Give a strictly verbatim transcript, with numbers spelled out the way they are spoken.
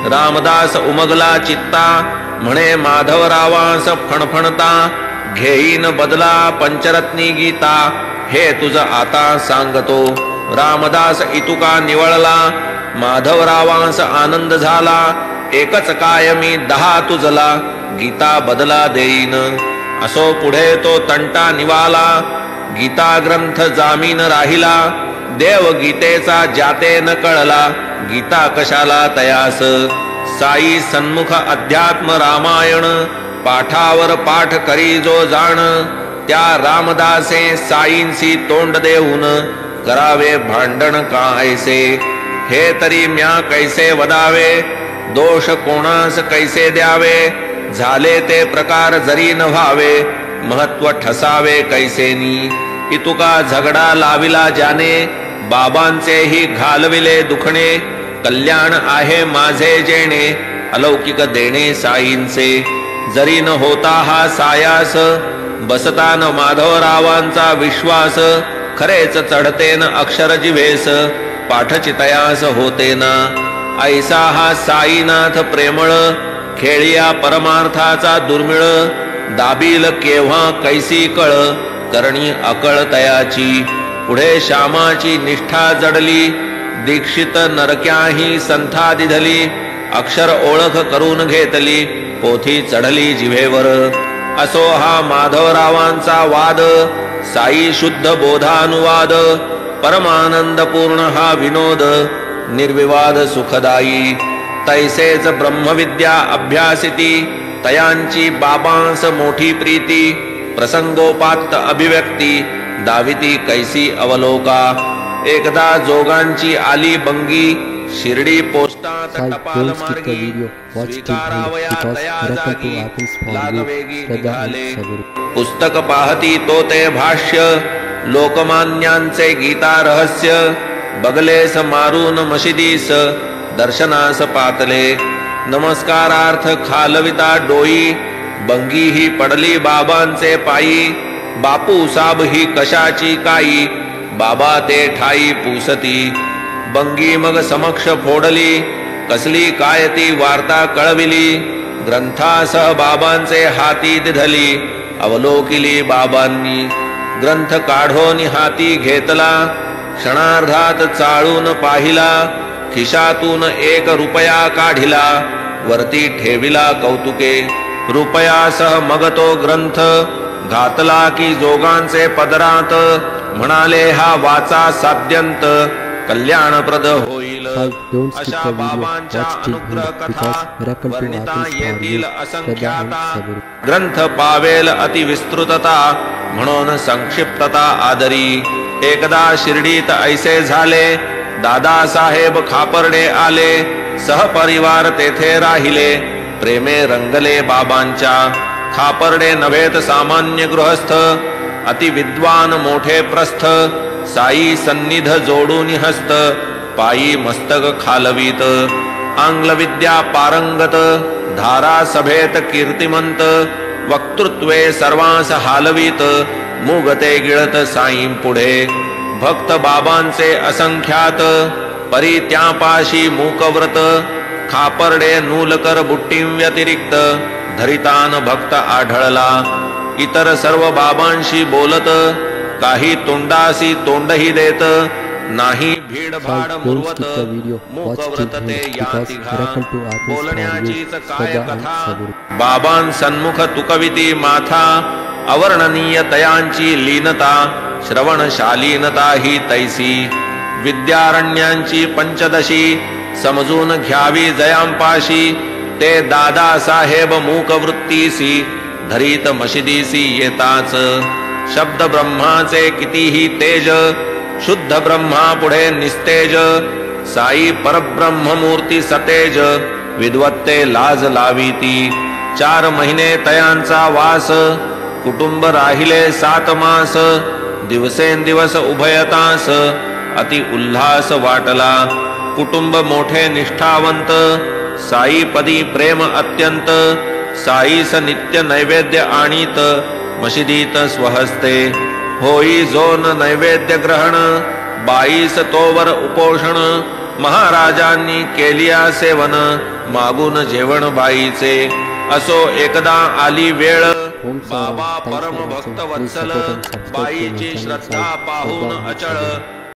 रामदास उमगला चित्ता म्हणे माधवरावांस फणफणता घेईन बदला पंचरत्नी गीता हे तुझ आता सांगतो। रामदास इतुका निवळला माधवरावांस आनंद झाला एकच काय मी दहा तुझला गीता बदला देईन। असो पुढे तो तंटा निवाला गीता ग्रंथ जामीन राहिला देव गीतेचा जाते न कळला गीता कशाला तयास। साई सन्मुख अध्यात्म रामायण पाठावर पाठ करी जो जाण त्या रामदासे साईंसी तोंड देऊन करावे भांडण कायसे। हे तरी म्या कैसे वदावे दोष कोणास कैसे द्यावे झाले ते प्रकार जरी न व्हावे महत्व ठसावे कैसेनी। इतुका झगडा लाविला ज्याने बाबांचेही घालविले दुखणे कल्याण आहे माझे जेणे अलौकिक देणे साईंचे। जरी न होता हा सायास बसता न माधवरावांचा विश्वास खरेच चढते न अक्षर जिव्हेस पाठचितयास होते ना। ऐसा हा साईनाथ प्रेमळ खेळिया परमार्थाचा दुर्मिळ दाबील केव्हा कैसी कळ करणी अकळ तयाची। पुढे श्यामाची निष्ठा जडली दीक्षित नरक्याही संथा दिधली अक्षर ओळख करून घेतली पोथी चढली जिव्हेवर। असो हा माधवरावांचा वाद साई शुद्ध बोधानुवाद परमानंद पूर्ण हा विनोद निर्विवाद सुखदायी। तैसेच ब्रह्मविद्या अभ्यासिती तयांची बाबांस मोठी प्रीती प्रसंगोपात्त अभिव्यक्ती दाविती कैसी अवलोका। एकदा जोगांची आली बंगी शिर्डी पोस्टात टपाल मार्गी स्वीकारावया तया जागी लागवेगी निघाले। पुस्तक पाहती तो ते भाष्य लोकमान्यांचे गीता रहस्य बगलेस मारून मशिदीस दर्शनास पातले। नमस्कारार्थ खालविता डोई बंगी ही पडली बाबांचे पायी बापू साब ही कशाची काई बाबा ते ठाई पुसती। बंगी मग समक्ष फोडली कसली काय ती वार्ता कळविली ग्रंथासह बाबांचे हाती दिधली अवलोकिली बाबांनी। ग्रंथ काढून हाती घेतला क्षणार्धात चाळून पाहिला खिशातून एक रुपया काढिला वरती ठेविला कौतुके। रुपयासह मग तो ग्रंथ घातला की जोगांचे पदरात म्हणाले हा वाचा साध्यंत कल्याणप्रद होईल। अशा बाबांच्या अनुग्रह कथा वर्णिता येतील असंख्याता ग्रंथ पावेल अतिविस्तृतता म्हणून संक्षिप्तता आदरी। एकदा शिर्डीत ऐसे झाले दादासाहेब खापर्डे आले सहपरिवार तेथे राहिले प्रेमे रंगले बाबांच्या। खापर्डे नव्हेत सामान्य गृहस्थ अति विद्वान मोठे प्रस्थ साई सन्निध जोडून हस्त पायी मस्तक खालवीत। आंग्ल विद्या पारंगत धारा सभेत कीर्तिमंत वक्तृत्वे सर्वांस हालवीत मुगते गिळत साईं पुढे। भक्त बाबांचे असंख्यात परी त्यापाशी मूकव्रत खापर्डे नूलकर बुट्टीं व्यतिरिक्त धरितान भक्त आढळला। इतर सर्व बाबांशी बोलत काही तोंडासी तोंडही देत नाही भीड भाड मुरवत मूकव्रत ते या तिघा बोलण्याचीच काय कथा बाबां सन्मुख तुकविती माथा अवर्णनीय तयांची लीनता श्रवण शालीनता ही तैसी। विद्यारण्यांची पंचदशी समजून घ्यावी जयांपाशी ते दादा साहेब मूकवृत्तीसी धरीत मशिदीसी येताच। शब्द ब्रह्माचे कितीही तेज शुद्ध ब्रह्मा पुढे निस्तेज साई परब्रह्म मूर्ती सतेज विद्वत्ते लाज लावीती। चार महिने तयांचा वास कुटुंब राहिले सात मास दिवसेंदिवस उभयतास अति उल्हास वाटला। कुटुंब मोठे निष्ठावंत साई पदी प्रेम अत्यंत साईस नित्य नैवेद्य आणीत मशिदीत स्वहस्ते। होई जोन नैवेद्य ग्रहण बाईस तोवर उपोषण महाराजांनी केलिया सेवन मागून जेवण बाईचे असो एकदा आली वेळ बाबा परम भक्त वत्सल बाईची श्रद्धा पाहून अचळ